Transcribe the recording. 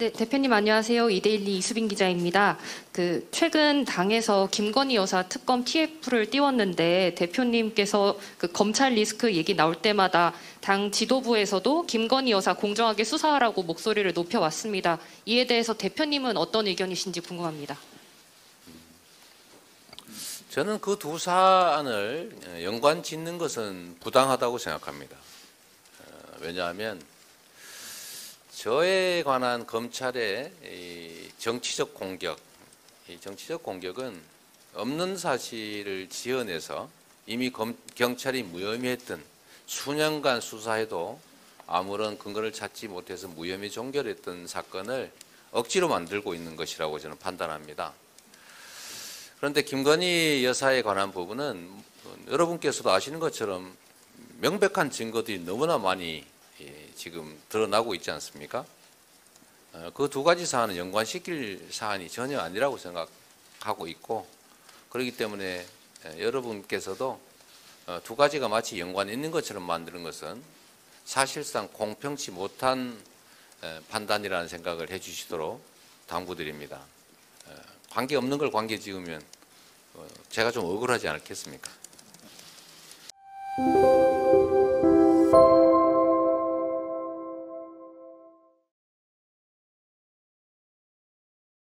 네, 대표님 안녕하세요. 이데일리 이수빈 기자입니다. 최근 당에서 김건희 여사 특검 TF를 띄웠는데 대표님께서 검찰 리스크 얘기 나올 때마다 당 지도부에서도 김건희 여사 공정하게 수사하라고 목소리를 높여왔습니다. 이에 대해서 대표님은 어떤 의견이신지 궁금합니다. 저는 그 두 사안을 연관 짓는 것은 부당하다고 생각합니다. 왜냐하면 저에 관한 검찰의 정치적 공격, 이 정치적 공격은 없는 사실을 지어내서 이미 경찰이 무혐의했던 수년간 수사해도 아무런 근거를 찾지 못해서 무혐의 종결했던 사건을 억지로 만들고 있는 것이라고 저는 판단합니다. 그런데 김건희 여사에 관한 부분은 여러분께서도 아시는 것처럼 명백한 증거들이 너무나 많이 지금 드러나고 있지 않습니까? 그 두 가지 사안은 연관시킬 사안이 전혀 아니라고 생각하고 있고, 그렇기 때문에 여러분께서도 두 가지가 마치 연관이 있는 것처럼 만드는 것은 사실상 공평치 못한 판단이라는 생각을 해주시도록 당부드립니다. 관계없는 걸 관계 지으면 제가 좀 억울하지 않겠습니까?